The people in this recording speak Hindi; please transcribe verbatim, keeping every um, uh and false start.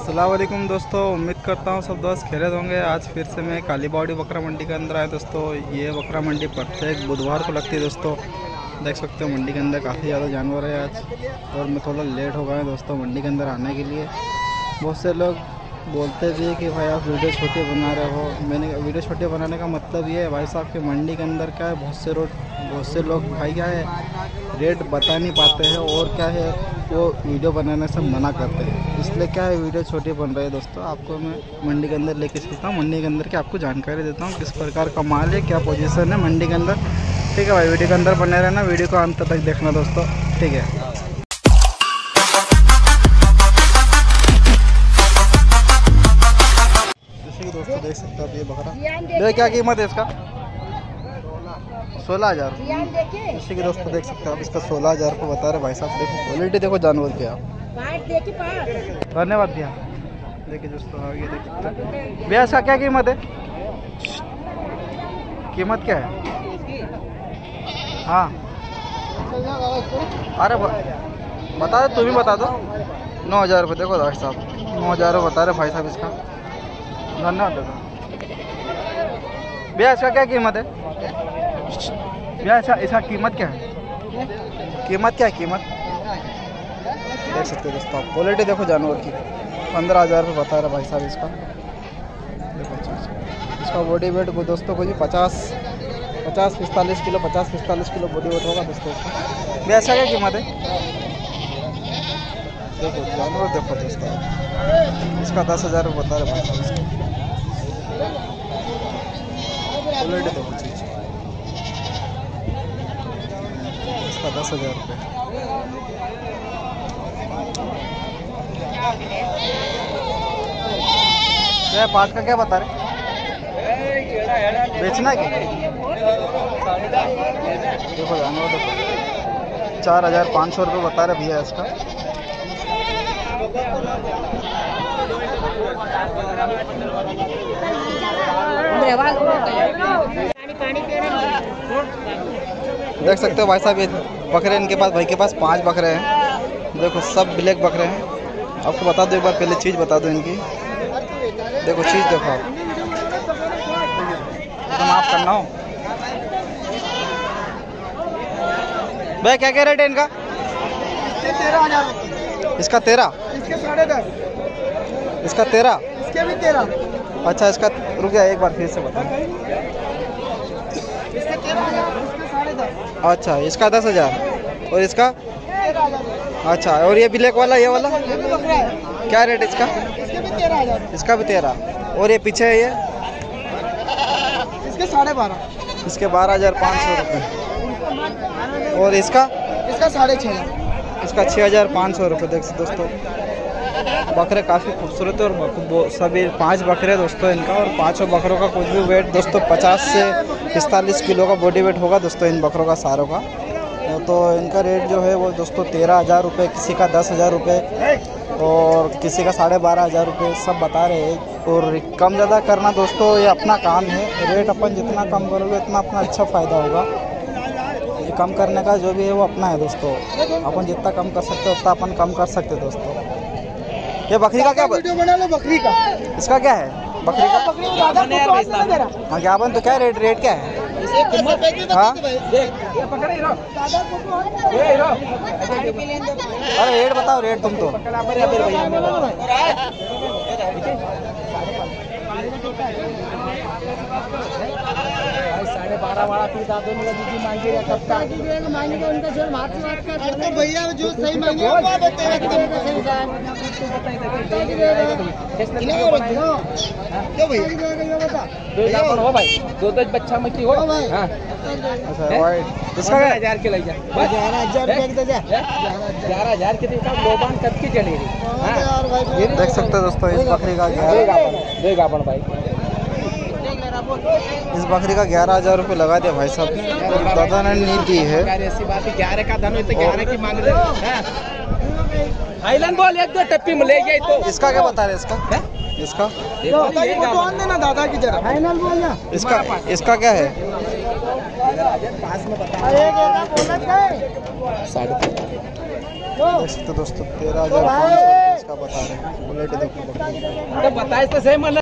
अस्सलाम वालेकुम दोस्तों, उम्मीद करता हूँ सब दोस्त खैरियत होंगे। आज फिर से मैं कालीबाड़ी बकरा मंडी के अंदर आया दोस्तों। ये बकरा मंडी प्रत्येक बुधवार को लगती है दोस्तों। देख सकते हो मंडी के अंदर काफ़ी ज़्यादा जानवर है आज, और मैं थोड़ा लेट हो गया दोस्तों मंडी के अंदर आने के लिए। बहुत से लोग बोलते भी कि भाई आप वीडियो छोटी बना रहे हो। मैंने वीडियो छोटे बनाने का मतलब ये है भाई साहब कि मंडी के अंदर क्या है, बहुत से रोड बहुत से लोग भाई क्या है रेट बता नहीं पाते हैं, और क्या है वो वीडियो बनाने से मना करते हैं। इसलिए क्या है वीडियो छोटी बन रही है दोस्तों। आपको मैं मंडी के अंदर लेके चलता हूँ, मंडी के अंदर की आपको जानकारी देता हूँ किस प्रकार का माल है, क्या पोजीशन है मंडी के अंदर। ठीक है भाई, वीडियो के अंदर बने रहना, वीडियो को अंत तक देखना दोस्तों। ठीक है, दोस्तों देख सकते हो आप ये बकरा, ये क्या कीमत है इसका? सोलह हज़ार। इसी के दोस्तों देख सकते हो आप, इसका सोलह हज़ार को बता रहे भाई साहब। देखो क्वालिटी देखो जानवर की आप। धन्यवाद भैया। देखिए दोस्तों आगे देख सकते हैं भैया, इसका क्या कीमत है? कीमत क्या है? हाँ अरे बता दो, तुम ही बता दो। नौ हज़ार रुपये देखो भाई साहब, नौ हज़ार रुपये बता रहे भाई साहब इसका। धन्यवाद दादा। भैया इसका क्या कीमत है? भैया इसका इसका कीमत क्या है? कीमत क्या है कीमत? देख सकते हो दोस्तों आप, क्वालिटी देखो जानवर की। पंद्रह हज़ार रुपये बता रहे भाई साहब इसका। देखो इसका बॉडी वेट को दोस्तों को जी पचास पचास पिस्तालीस किलो पचास पिस्तालीस किलो बॉडी वेट होगा दोस्तों इसका। भैया इसका क्या कीमत है? देखो जानवर देखो दोस्तों, इसका दस हज़ार रुपये बता रहे भाई साहब इसका। क्वालिटी देखो चीज, इसका दस हज़ार रुपये। क्या पार्ट का क्या बता रहे? बेचना क्या? देखो जानवर देखो, चार हज़ार पाँच सौ रुपये बता रहे भैया इसका। देख सकते हो भाई साहब, ये बकरे इनके पास, भाई के पास पांच बकरे हैं। देखो सब ब्लैक बकरे हैं। आपको बता दो एक बार पहले चीज़ बता दो इनकी। देखो चीज़ देखो आप, तो माफ करना हो भाई। क्या क्या रेट है इनका? तेरह हजार। इसका तेरह, इसके साढ़े दस, इसका तेरह, इसके भी तेरह। अच्छा इसका रुक गया, एक बार फिर से बता। इसके तेरह हजार, इसके साढ़े दस। अच्छा इसका दस हज़ार और इसका तेरह हजार। अच्छा, और ये ब्लैक वाला ये वाला ये भी बकरा है, क्या रेट इसका? इसके भी तेरह हजार। इसका भी तेरह, और ये पीछे है ये इसके साढ़े बारह, इसके बारह हज़ार पाँच सौ रुपये, और इसका इसका साढ़े छः हजार। इसका छः हज़ार पाँच सौ रुपये। देख सकते दोस्तों बकरे काफ़ी खूबसूरत है, और सभी पांच बकरे दोस्तों इनका, और पांचों बकरों का कुछ भी वेट दोस्तों पचास से पिस्तालीस किलो का बॉडी वेट होगा दोस्तों इन बकरों का सारों का। तो इनका रेट जो है वो दोस्तों तेरह हज़ार रुपये, किसी का दस हज़ार रुपये, और किसी का साढ़े बारह हज़ार रुपये सब बता रहे हैं। और कम ज़्यादा करना दोस्तों ये अपना काम है। रेट अपन जितना कम करोगे उतना अपना अच्छा फ़ायदा होगा। ये कम करने का जो भी है वो अपना है दोस्तों। अपन जितना कम कर सकते उतना अपन कम कर सकते दोस्तों। ये बकरी का क्या वीडियो बना लो बकरी का। इसका क्या है? बकरी का हाँ क्या बन, तो क्या रेट रेट क्या है? हाँ अरे रेट बताओ, रेट तुम तो साढ़े बारह वाला फिर दादो ने दीदी मांगी है कब तक मांगेगा उनका जो हाथ से बात कर। तो भैया जो सही मांगे वो बताएगा क्यों भैया? दो हजार हो भाई, दो दो बच्चा में की हो भाई। हां इसका हजार के ले जा, ग्यारह हजार रुपए दे जा, ग्यारह हजार के देता लोबान कब की चली रही। हां यार भाई देख सकते हो दोस्तों इस बकरी का देगा अपन भाई। इस बकरी का ग्यारह हज़ार रुपये लगा दिया भाई साहब ने, और दादा ने नहीं दी है। ऐसी बात है, ग्यारह का धन तो ग्यारह की मांग रहे। आइलन बोल एक दो टप्पी में ले गए तो। इसका क्या बता रहे? इसका है? इसका देना दादा की जरा फाइनल बोल। इसका इसका क्या है? पास में बता देख सकते हो दोस्तों तेरह हजार पाँच सौ रुपये इसका बता रहे हैं। क्वालिटी देखो बकरी की। बताए तो सही मतलब